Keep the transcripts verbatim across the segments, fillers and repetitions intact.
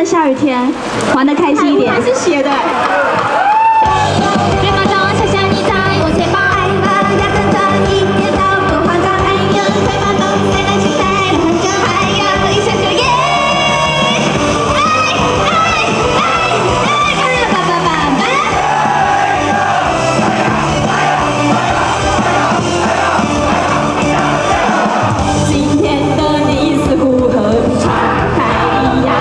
下雨天，玩得开心一点。 还是写的。 别马上，小小你在我前方。爱吧，要等等，一点都不慌张。哎呦，快把动，再来期待了很久，还有一下就耶！哎哎哎哎，爸爸爸爸。今天的你似乎和平常不太一样。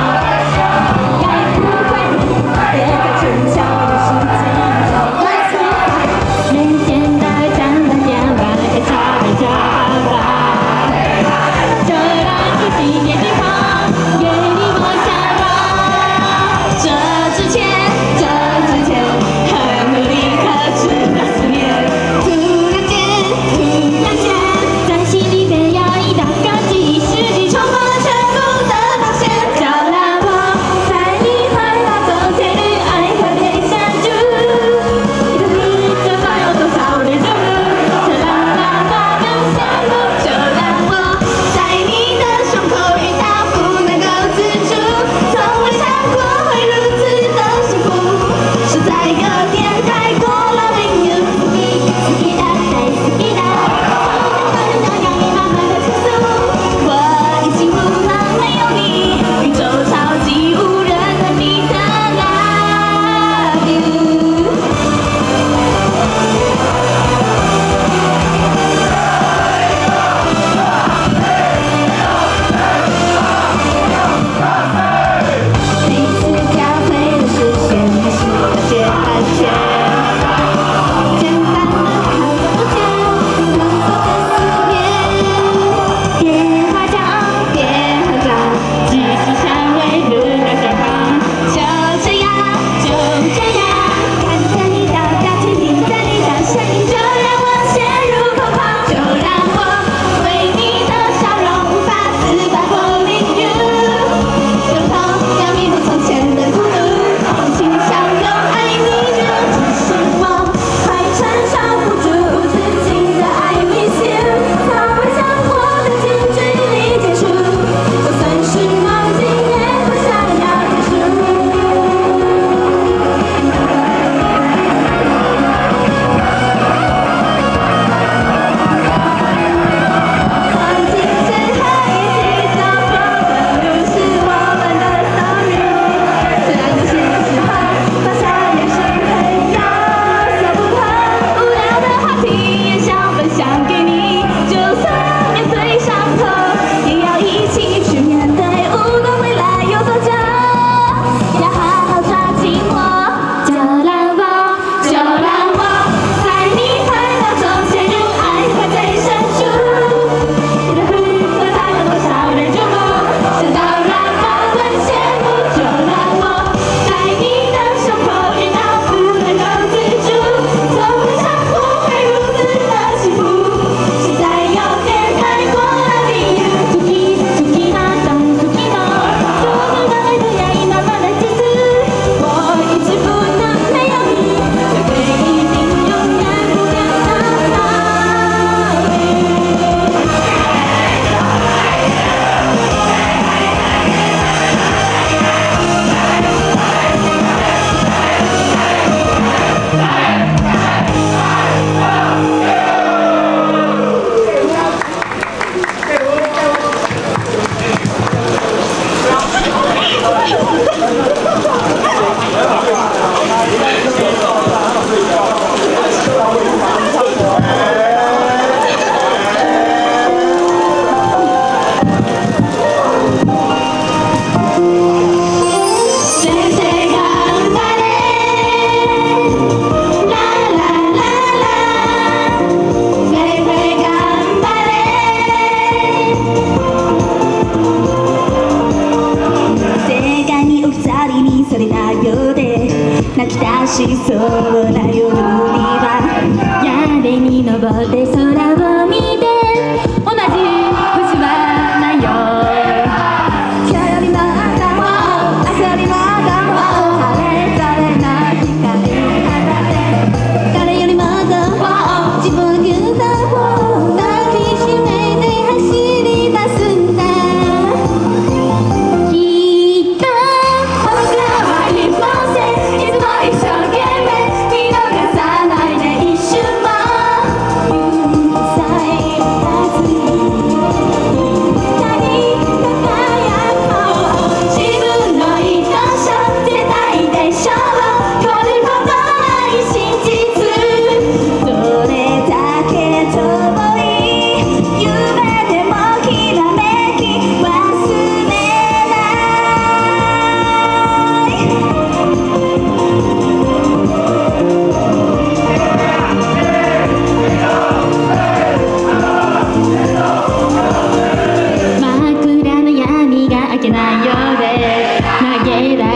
泣き出しそうな夜には屋根に登って空を見て同じ星はないよ今日よりも明日も明日よりも今日も晴れそれの光放って誰よりもっと自分に歌を抱きしめて走り出すんだきっと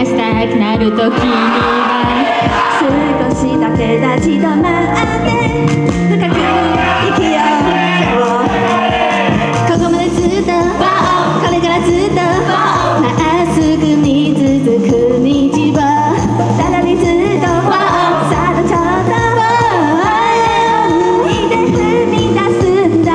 したくなる時には少しだけ立ち止まって深く息をここまでずっとこれからずっとまっすぐに続く道をさらにずっとさあちょっと向いて踏み出すんだ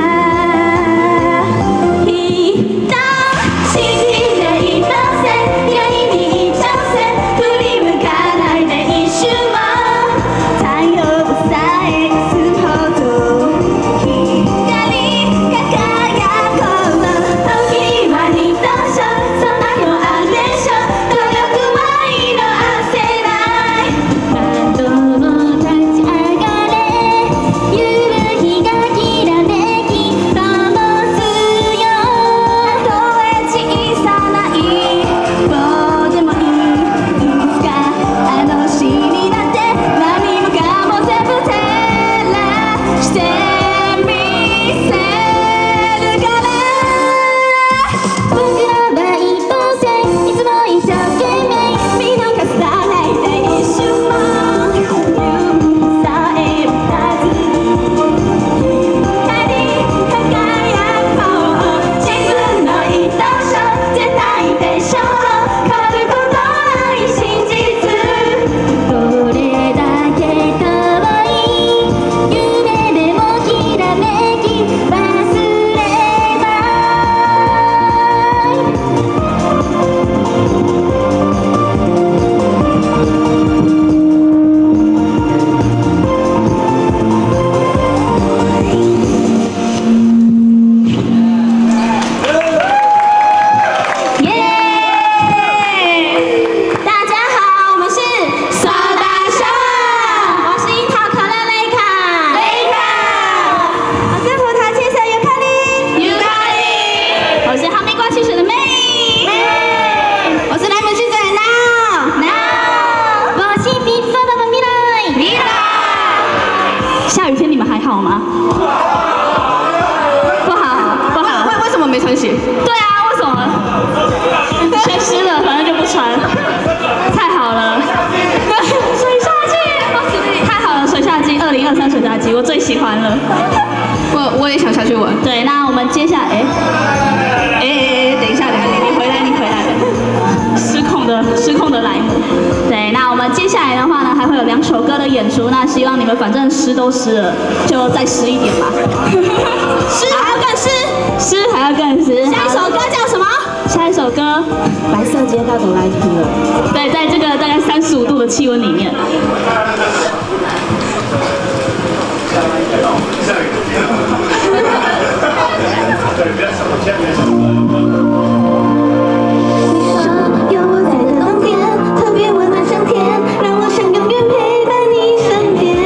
人信じないとせやりに一直線振り向かないで一瞬も太陽さえすほど光り輝こう時は二度しょそんなのあるでしょ努力は色あせない何度も立ち上がれ夕日がきらめき灯すよたとえ小さな一歩でもいいいつかあの日になって何もかも全部照らしてみせるから僕らは一歩線いつも一生懸命見逃さないで一瞬も夢さえ持たずに光り輝こう自分の一等賞絶対でしょう変わることない真実どれだけ遠い夢でもきらめき忘れない耶！大家好，我们是扫大象，我是樱桃可乐雷卡，雷卡，我是葡萄青色尤克里，尤克里，我是哈密瓜汽水的妹，妹，我是莱姆汽水的闹，闹，我是披萨的米莱，米莱。下雨天你们还好吗？不好，不好。为为什么没穿鞋？对啊，为什么？全湿了，反正就不穿。太好了，水下季，太好了，水下季，二零二三水下季，我最喜欢了。我我也想下去玩。对，那我们接下来，哎哎哎，等一下，等一下，你你回来，你回来。失控的失控的莱姆。对，那我们接下来的话呢，还会有两首歌的演出。那希望你们反正湿都湿了，就再湿一点吧。湿还要更湿，湿还要更湿。下一首歌叫什么？下一首歌，白色街道都来听了。对，在这个大概三十五度的气温里面。有我在的冬天，特别温暖香甜，让我想永远陪伴你身边。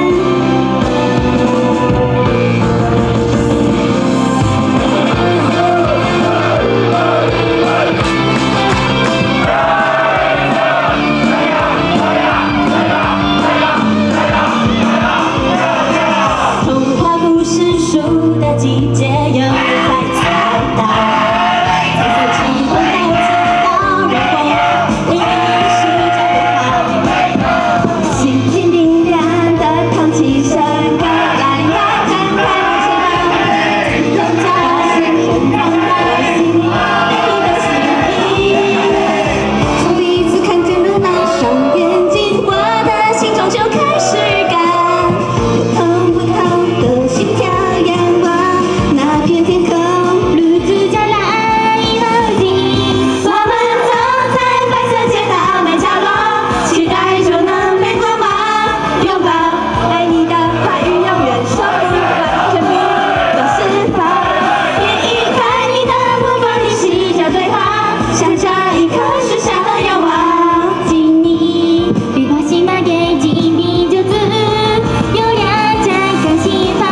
童话故事书的季节又再次来到，彩色气温带街道人红，你是这个好，心情定然的空气声歌，来吧，展开翅膀，用脚心声放到心里，你的心意。从第一次看见的那双眼睛，我的心中就开始感，扑通扑通的心跳仰望那片天空，绿紫加蓝和金，我们走在白色街道每角落，期待就能被光芒拥抱，爱你的话语永远说不完，全部都释放，也一看你的目光，你细嚼对话，像这一刻许下的愿望，请你别把心卖给紧闭着字，优雅展开心房。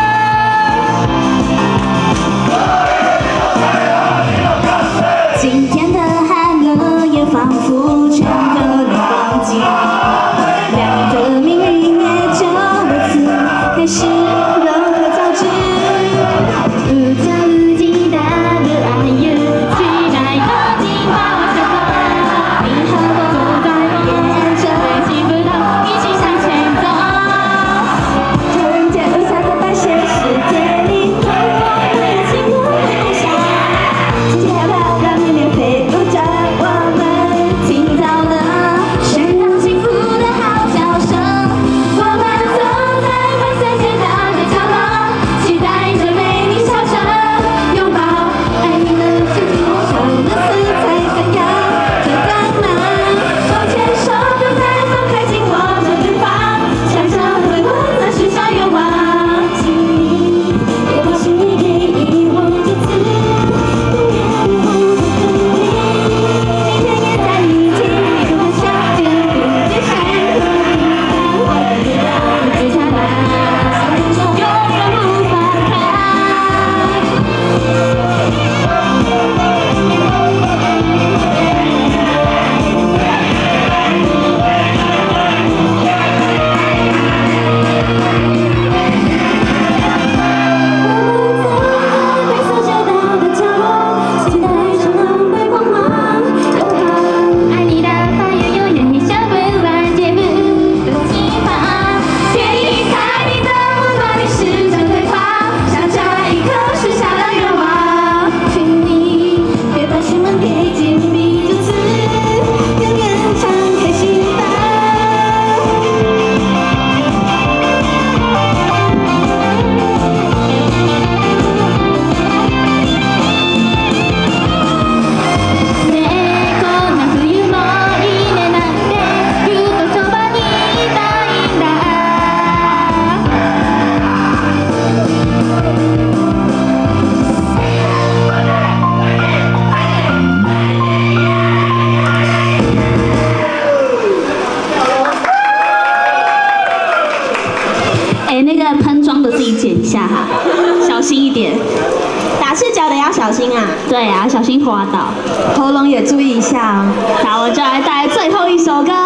今天的寒冷也仿佛全都能忘记，两的命运也就如此开始融合交织，无条无尽的爱与期待都紧抱着我，你和场，那我就来带来最后一首歌。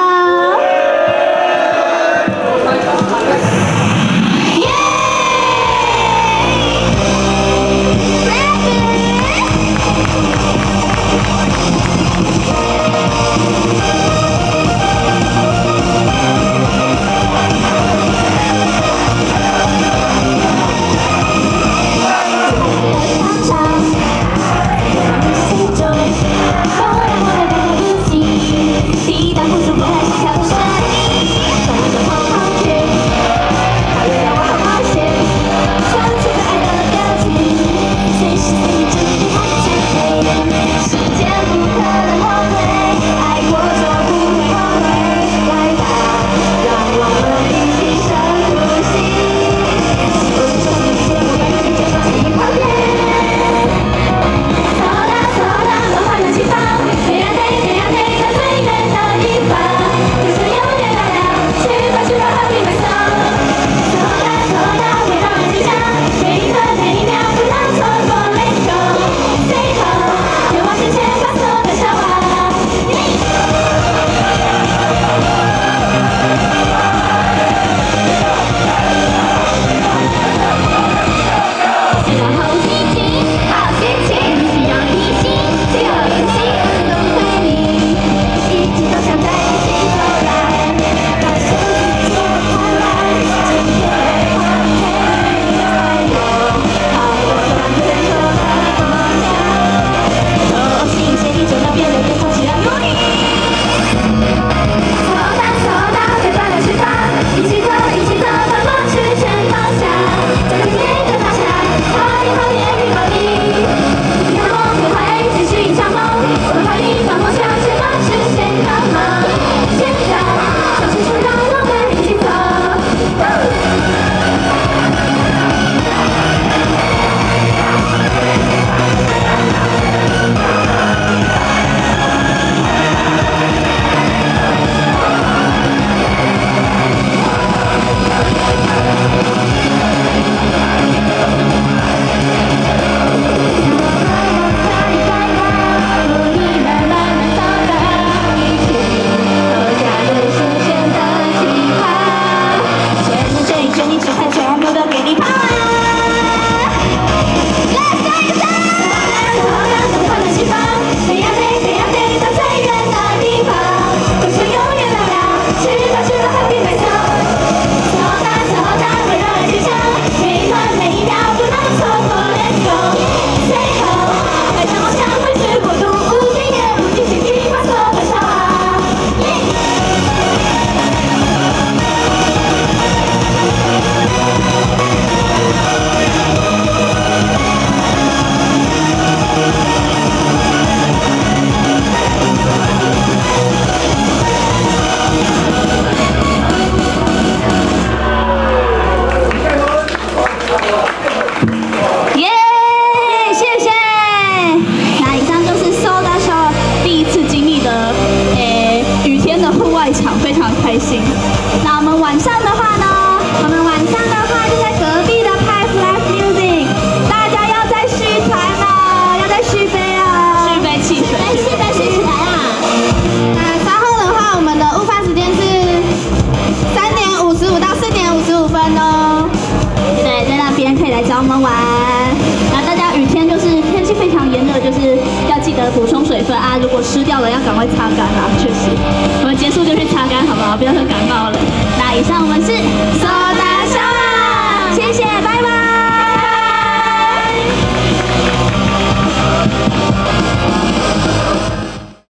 开心。那我们晚上的话呢？我们晚上的话就在隔壁的 Pipe Live Music， 大家要再续团了，要再续杯啊！续杯汽水，续杯续起来啊！那稍后的话，我们的午饭时间是三点五十五到四点五十五分哦。对，在那边可以来找我们玩。那大家雨天就是天气非常炎热，就是要记得补充水分啊！如果湿掉了，要赶快擦干啊！确实，我们结束就去擦干，好不好？不要说感冒了。那以上我们是。